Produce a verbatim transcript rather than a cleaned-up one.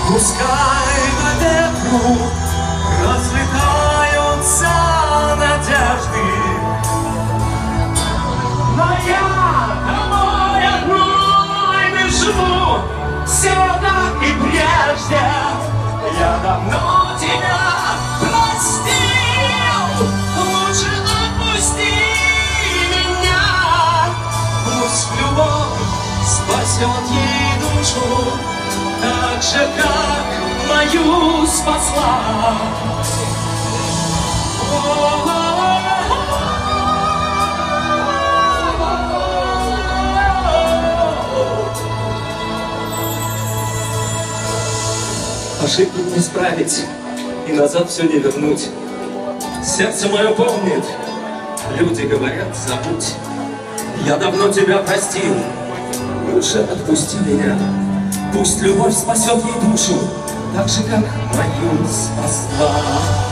Пускай на ветру разлетаются надежды. Но я тобой одной дышу, все так и прежде. Я давно тебя простил, лучше отпусти меня. Пусть любовь спасет ей душу, так же, как мою спасла. Ошибку не исправить и назад все не вернуть. Сердце мое помнит, люди говорят, забудь. Я давно тебя простил, лучше отпусти меня. Пусть любовь спасет ей душу, так же, как мою спасла.